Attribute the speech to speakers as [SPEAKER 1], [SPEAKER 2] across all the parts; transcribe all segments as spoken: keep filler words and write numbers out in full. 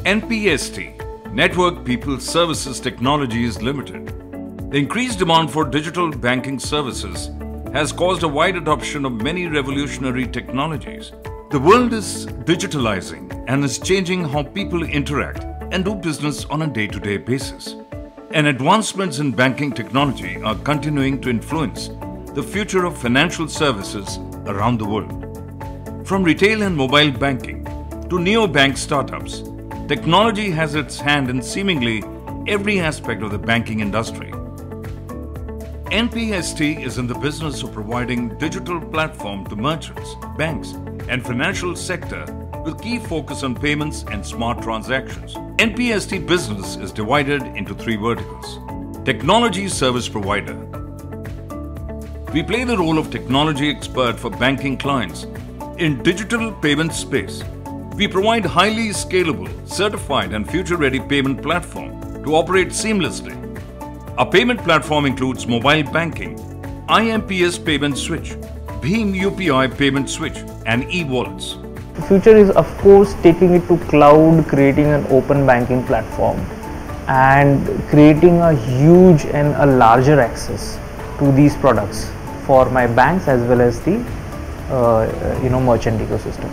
[SPEAKER 1] N P S T, Network People Services Technologies Limited. The increased demand for digital banking services has caused a wide adoption of many revolutionary technologies. The world is digitalizing and is changing how people interact and do business on a day-to-day basis. And advancements in banking technology are continuing to influence the future of financial services around the world. From retail and mobile banking to neobank startups, technology has its hand in seemingly every aspect of the banking industry. N P S T is in the business of providing digital platform to merchants, banks and financial sector with key focus on payments and smart transactions. N P S T business is divided into three verticals. Technology service provider. We play the role of technology expert for banking clients in digital payment space. We provide highly scalable, certified and future-ready payment platform to operate seamlessly. Our payment platform includes mobile banking, I M P S payment switch, Bheem U P I payment switch and e-wallets.
[SPEAKER 2] The future is of course taking it to cloud, creating an open banking platform and creating a huge and a larger access to these products for my banks as well as the uh, you know merchant ecosystem.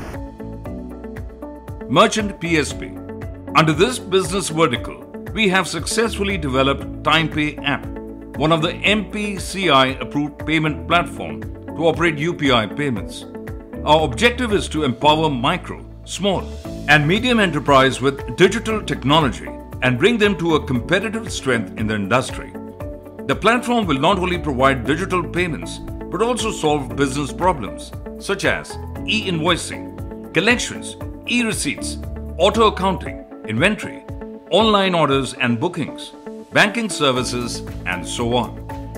[SPEAKER 1] Merchant P S P. Under this business vertical, we have successfully developed TimePay app, one of the M P C I approved payment platform to operate U P I payments. Our objective is to empower micro, small and medium enterprise with digital technology and bring them to a competitive strength in the industry. The platform will not only provide digital payments but also solve business problems such as e-invoicing, collections, e-receipts, auto accounting, inventory, online orders and bookings, banking services and so on.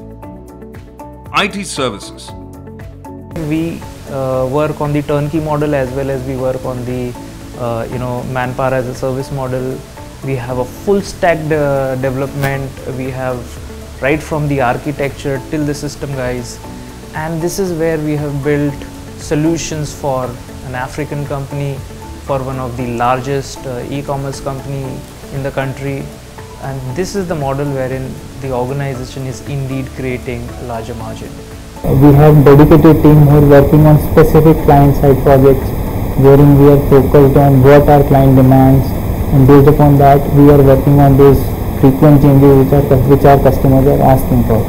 [SPEAKER 1] I T services.
[SPEAKER 2] We uh, work on the turnkey model as well as we work on the uh, you know manpower as a service model. We have a full stack de development. We have right from the architecture till the system guys, and this is where we have built solutions for an African company, for one of the largest uh, e-commerce company in the country, and this is the model wherein the organization is indeed creating a larger margin.
[SPEAKER 3] We have dedicated team who are working on specific client side projects wherein we are focused on what our client demands, and based upon that we are working on those frequent changes which, are, which our customers are asking for.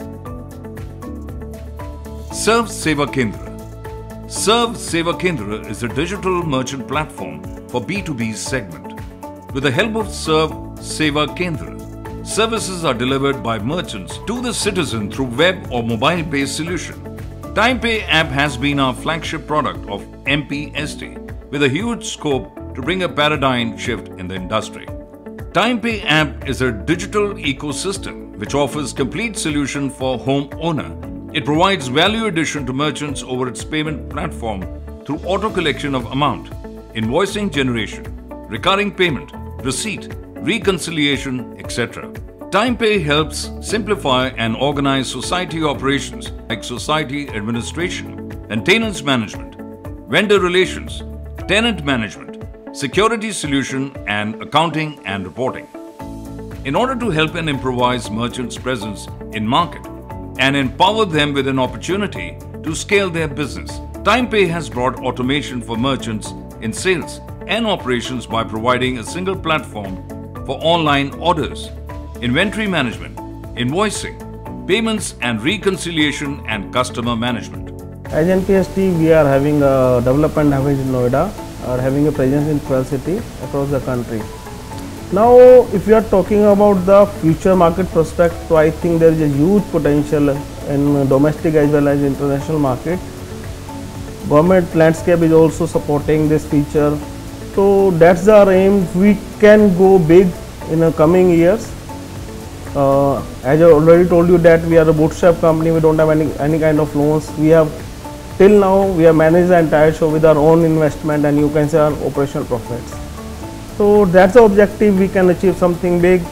[SPEAKER 1] Serve Seva Kendra. Serve Seva Kendra is a digital merchant platform for B two B segment. With the help of Serve Seva Kendra, services are delivered by merchants to the citizen through web or mobile-based solution. TimePay app has been our flagship product of M P S T with a huge scope to bring a paradigm shift in the industry. TimePay app is a digital ecosystem which offers complete solution for homeowner. It provides value addition to merchants over its payment platform through auto collection of amount, invoicing generation, recurring payment, receipt, reconciliation, et cetera. TimePay helps simplify and organize society operations like society administration, maintenance management, vendor relations, tenant management, security solution and accounting and reporting. In order to help and improvise merchants' presence in market and empower them with an opportunity to scale their business, TimePay has brought automation for merchants in sales and operations by providing a single platform for online orders, inventory management, invoicing, payments and reconciliation and customer management.
[SPEAKER 4] As N P S T, we are having a development hub in Noida, are having a presence in twelve cities across the country. Now, if we are talking about the future market prospect, so I think there is a huge potential in domestic as well as international market. Government landscape is also supporting this feature. So that's our aim. We can go big in the coming years. Uh, as I already told you that we are a bootstrap company. We don't have any any kind of loans. We have till now we have managed the entire show with our own investment, and you can say our operational profits. So that's the objective. We can achieve something big,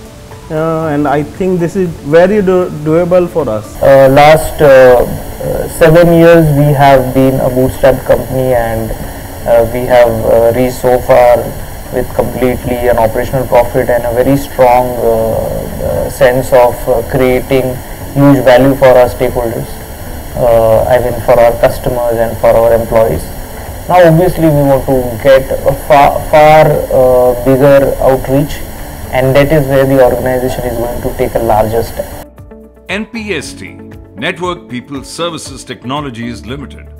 [SPEAKER 4] uh, and I think this is very do doable for us.
[SPEAKER 2] Uh, last uh, uh, seven years we have been a bootstrap company, and uh, we have uh, reached so far
[SPEAKER 5] with completely an operational profit and a very strong uh, uh, sense of uh, creating huge value for our stakeholders, uh, I mean for our customers and for our employees. Now obviously we want to get a far, far uh, bigger outreach, and that is where the organization is going to take a larger step.
[SPEAKER 1] N P S T, Network People Services Technologies Limited,